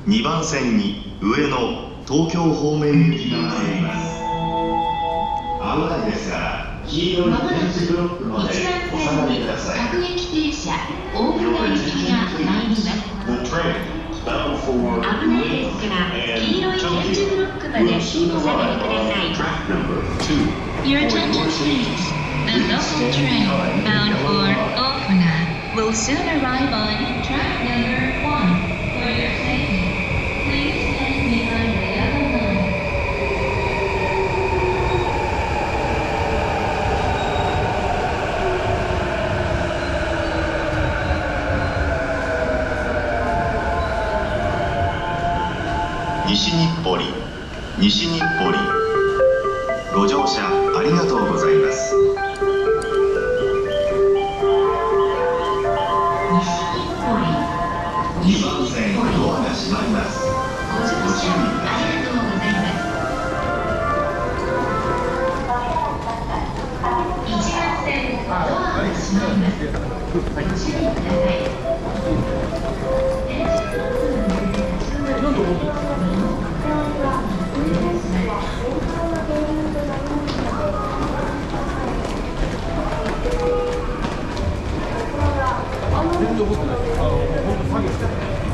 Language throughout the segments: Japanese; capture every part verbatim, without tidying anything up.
にばん線に上野東京方面行きが参ります。危ないですから黄色い点字ブロックまでお下がりください。 各駅停車大船行きが参ります。危ないですから黄色い点字ブロックまでお下がりください。 Your attention please. The local train bound for Ofuna will soon arrive on track number one. For your safety, please stand behind the yellow line. 西日暮里、西日暮里、ご乗車ありがとうございます。にばん線ドアが閉まります。 ご乗車ありがとうございます。いちばん線ドアが閉まります。ご注意ください。 全然覚えてない。あの、本当作業してる。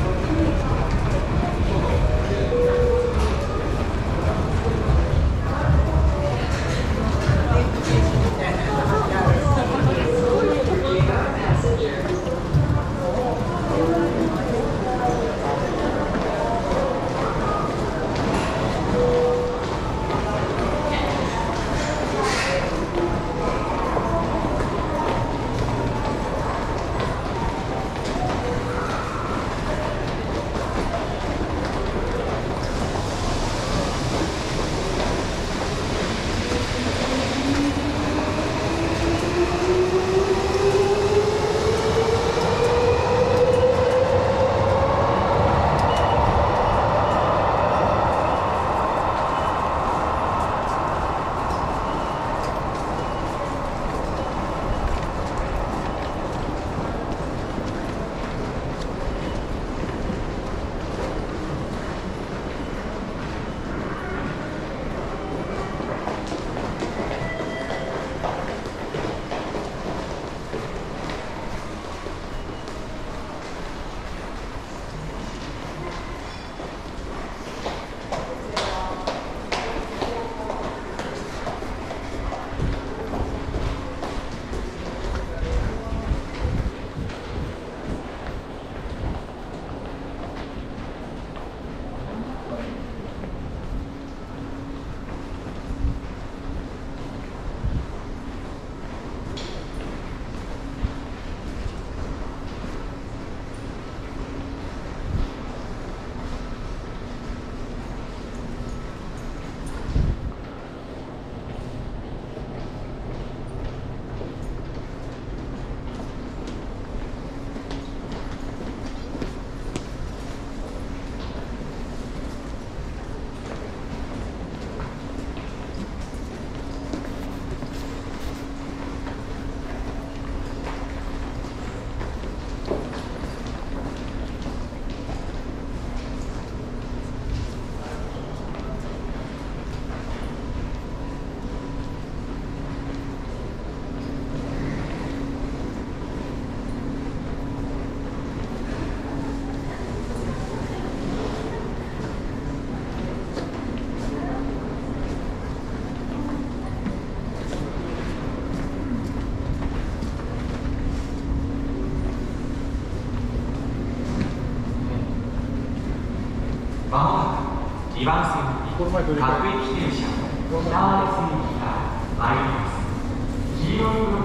にばん線に各駅停車北原線行きが参ります。黄色い